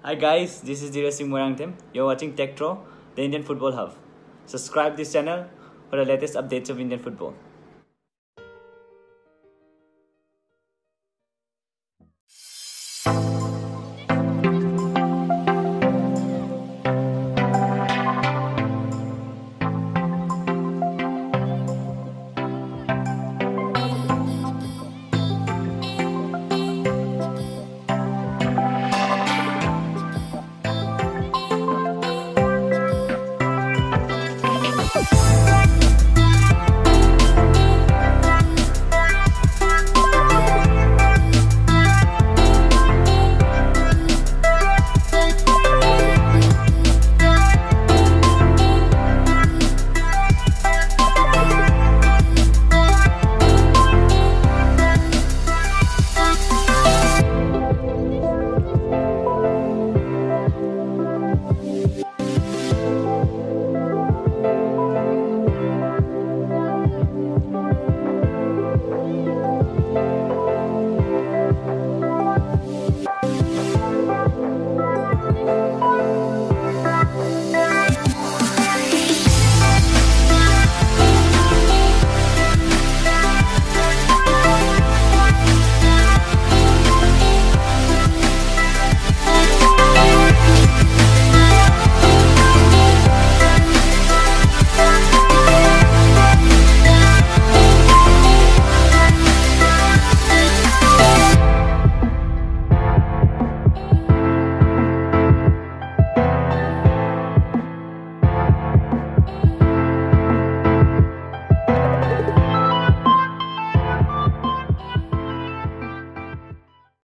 Hi guys, this is Dheeraj Singh Morangthem. You're watching TECHTRO, the Indian Football Hub. Subscribe this channel for the latest updates of Indian football.